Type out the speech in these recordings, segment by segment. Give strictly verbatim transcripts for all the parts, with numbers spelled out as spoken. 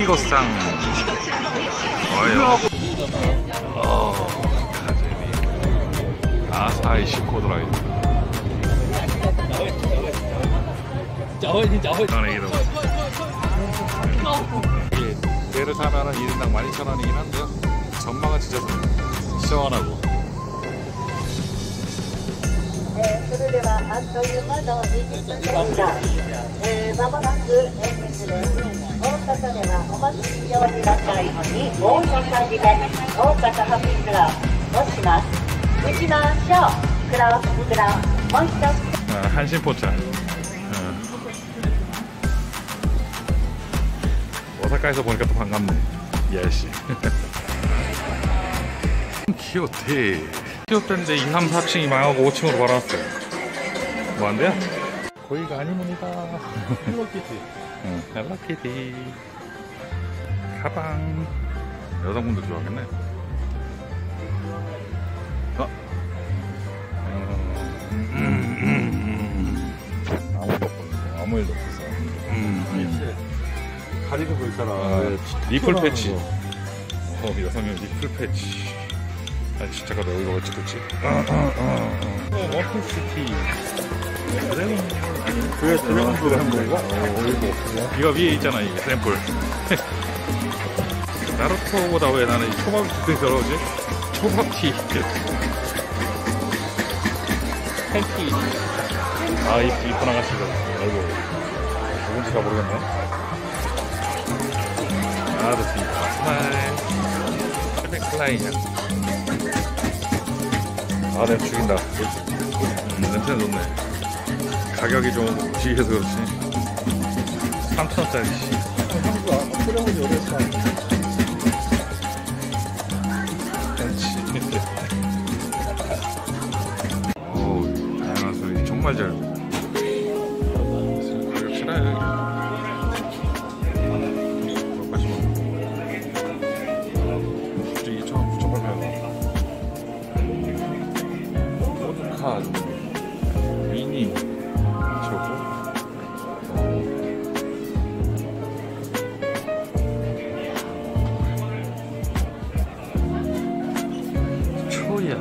키고상 어요. 어, 아사히 시코드라이. 저는 이름. 배를 타면은 일 인당 만 이천 원이긴 한데요. 전망은 진짜 시원하고. それではあっという間のにじゅっぷんでした。えー、まもなくエンディングです。大阪ではお祭り用になったように大阪締め、大阪ハッピークラブをします。打ちましょう。クラブクラブもう一つ。 아, 한신포차. 어. 오사카에서 보니까 또 반갑네. 예시. 귀엽대. 귀엽다는데 이, 삼, 사 층이 망하고 오 층으로 받아놨어요. 뭐한대요? 거기가 아니문이다. 헬로키티. 응, 헬로키티. 가방. 여성분들 좋아하겠네. 어? 아무도 없고 아무 일도 없었어. 음. 가리고 그 있잖아. 아, 니플 패치. 어, 여성용 니플 패치. 아, 진짜 가다 여기가 왜 찍었지? 워킹시티. 드래곤. 그게 드래곤볼 한 거고? 이거 위에 있잖아, 이게 샘플. 나루토보다 왜 나는 이 초밥이 그때 들어오지? 초밥티. 팬티. 아, 이, 이쁜 아가씨가. 아이고. 누군지 잘 모르겠네. 아, 좋습니다. 스마일. 헬멧 클라이냐. 아, 냄새 죽인다. 음, 냄새는 좋네. 가격이 좀 지겨서 그렇지. 삼천 원짜리. 한국아, 트래곤이 어렸어. 그렇지. 어우, 다양한 소리 정말 잘. 가격 싫어요. 미니 저거 초야.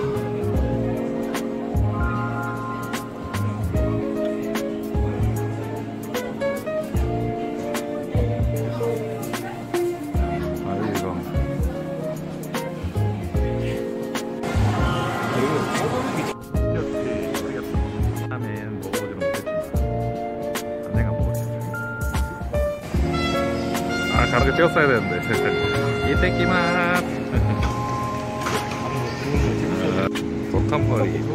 다르게 찍었어야 되는데. 이때끼만. 도탄머리.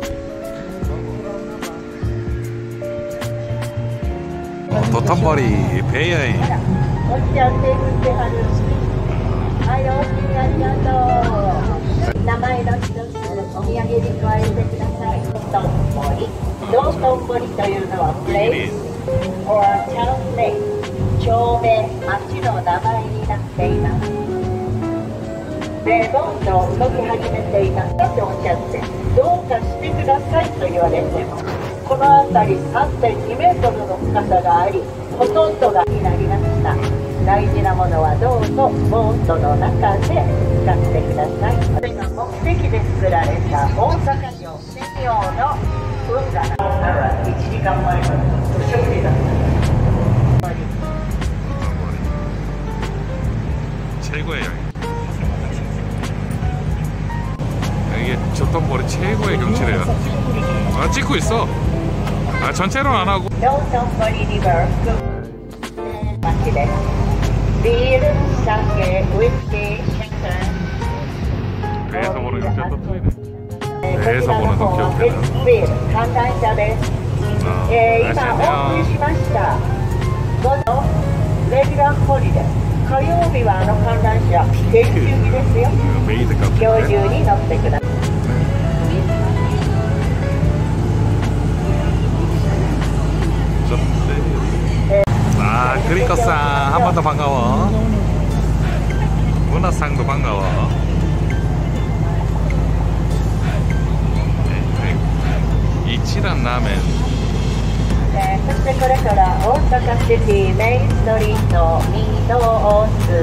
어, 도탄머리 베이아이. 町名、町の名前になっています。で、どんどん動き始めています。なんでおっしゃって、どうかしてくださいと言われても、この辺り さんてんにメートルの深さがあり、ほとんどがになりました。大事なものはどうぞボートの中で使ってください。これが目的で作られた大阪城専用の運河ならいちじかんまえの年寄りだった。 최고의 여행. 이게 조턴머리 최고의 경치래요. 아, 찍고 있어. 아, 전체로는 안 하고. 조턴머리 리버 맛이 돼. 비를 싸게 위스키 샴페인. 배에서 보는 경치가 또 틀리네. 배에서 보는 경치가 비를 관람자です. 예, 今オープンしました。このレギュラーホリデー。 火曜日はあの観覧車定休日ですよ。今日中に乗ってください。 아, 그리커상 한 번 더 반가워. 문화상도 반가워. 이치란 라멘. それから大阪シティメインストリート御堂筋